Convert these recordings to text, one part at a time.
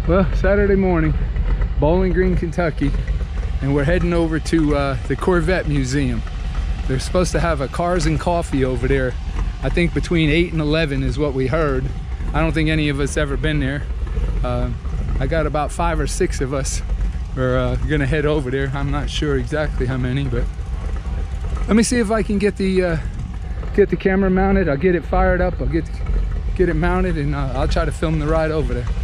Well, Saturday morning, Bowling Green, Kentucky, and we're heading over to the Corvette Museum. They're supposed to have a cars and coffee over there. I think between 8 and 11 is what we heard. I don't think any of us ever been there. I got about 5 or 6 of us. We're gonna head over there. I'm not sure exactly how many, but let me see if I can get the camera mounted. I'll get it fired up. I'll get it mounted, and I'll try to film the ride over there.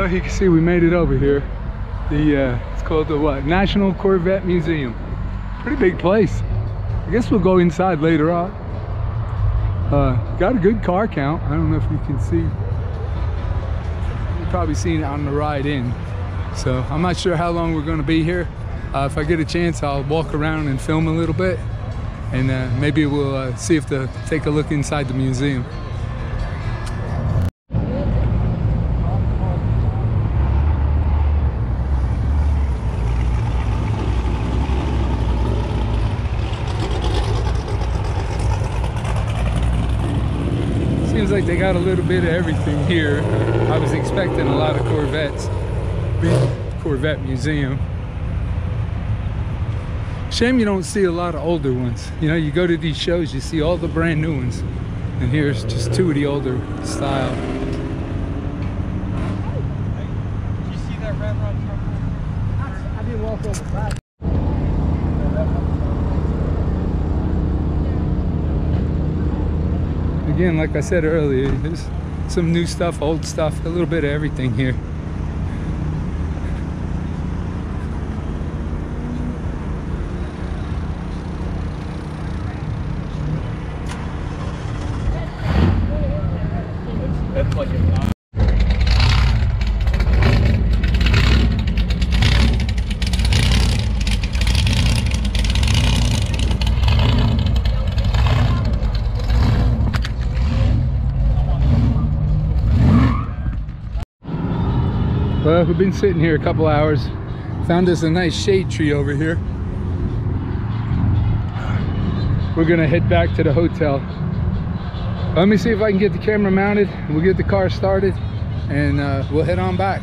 Well, you can see we made it over here. It's called the what? National Corvette Museum. Pretty big place. I guess we'll go inside later on. Got a good car count. I don't know if you can see. You've probably seen it on the ride in. So I'm not sure how long we're going to be here. If I get a chance, I'll walk around and film a little bit, and maybe we'll see if to take a look inside the museum. Seems like they got a little bit of everything here. I was expecting a lot of Corvettes. Big Corvette museum. Shame you don't see a lot of older ones. You know, you go to these shows, you see all the brand new ones, and here's just two of the older style. Did you see that red rod truck? I didn't walk over back. Again, like I said earlier, there's some new stuff, old stuff, a little bit of everything here. That's like a Well, we've been sitting here a couple hours. Found us a nice shade tree over here. We're gonna head back to the hotel. Let me see if I can get the camera mounted. We'll get the car started, and we'll head on back.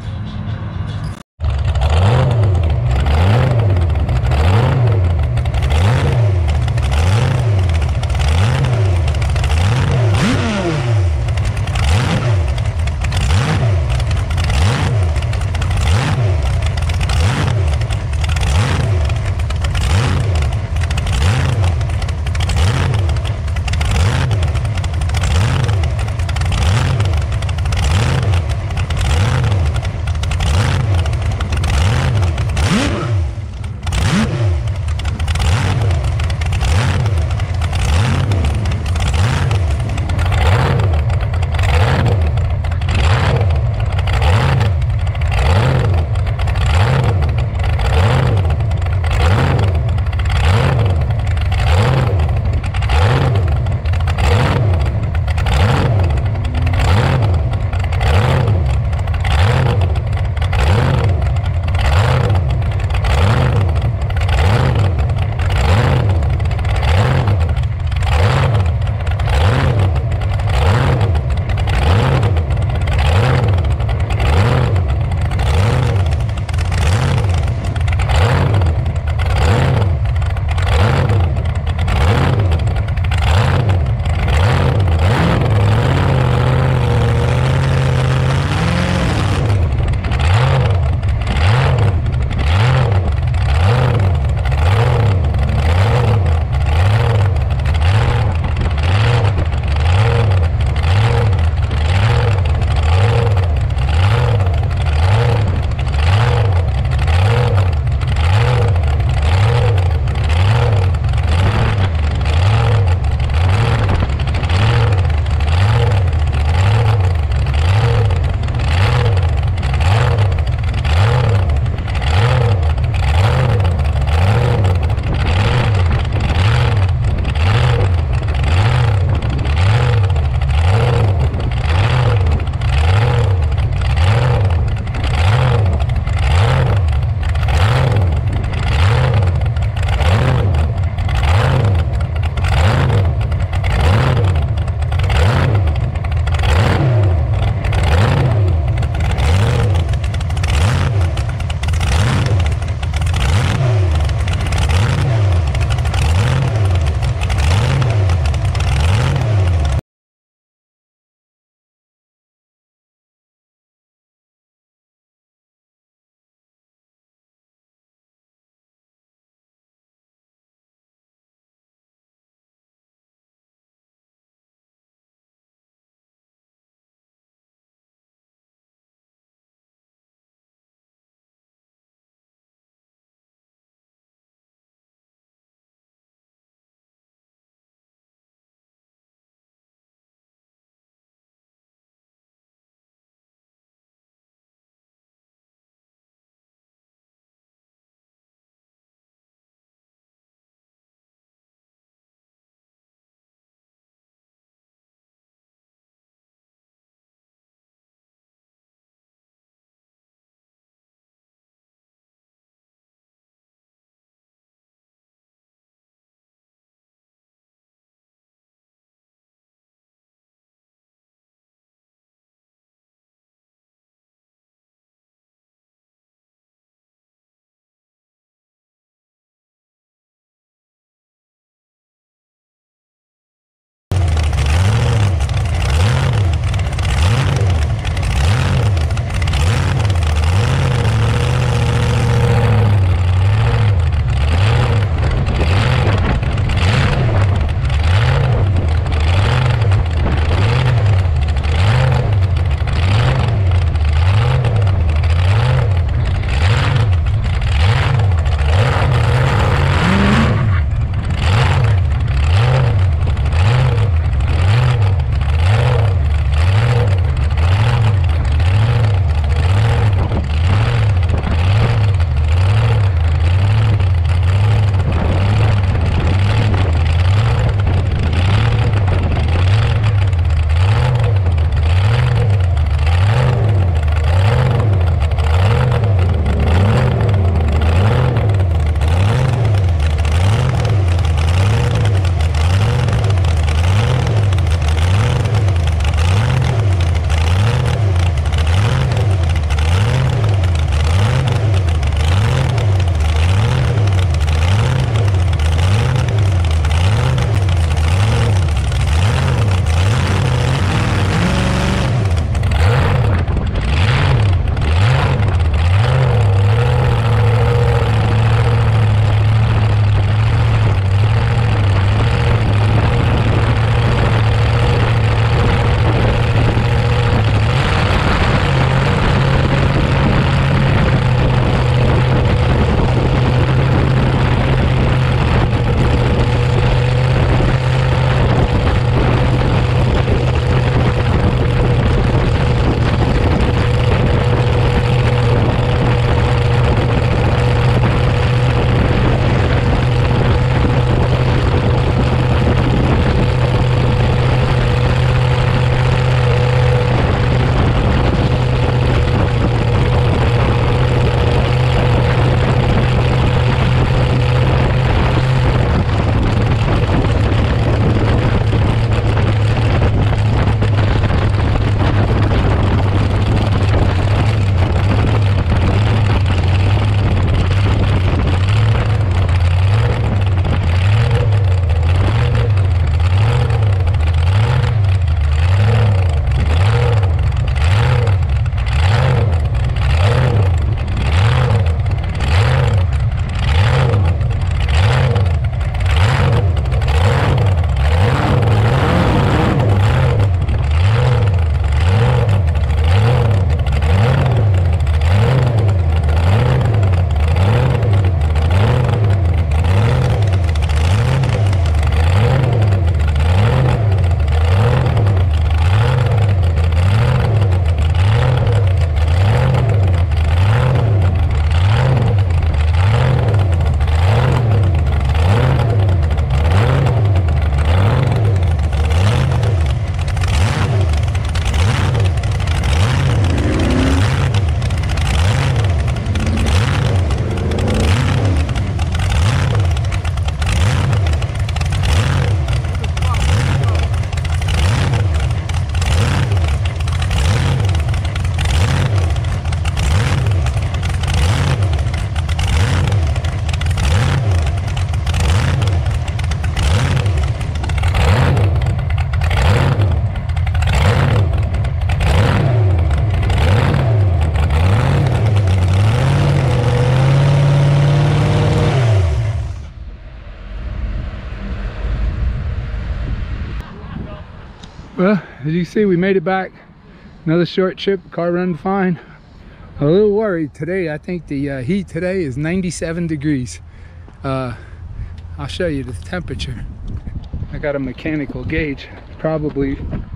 Well, as you see, we made it back. Another short trip, car run fine. A little worried today. I think the heat today is 97 degrees. I'll show you the temperature. I got a mechanical gauge, probably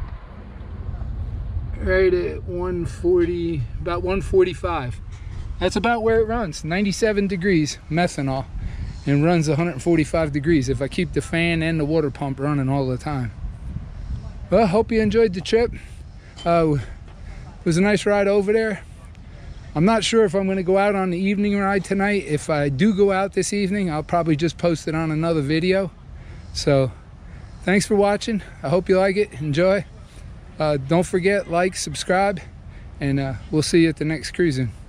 right at 140, about 145. That's about where it runs, 97 degrees methanol, and runs 145 degrees if I keep the fan and the water pump running all the time. Well, hope you enjoyed the trip. It was a nice ride over there. I'm not sure if I'm going to go out on the evening ride tonight. If I do go out this evening, I'll probably just post it on another video. So thanks for watching. I hope you like it. Enjoy. Don't forget, like, subscribe, and we'll see you at the next cruising.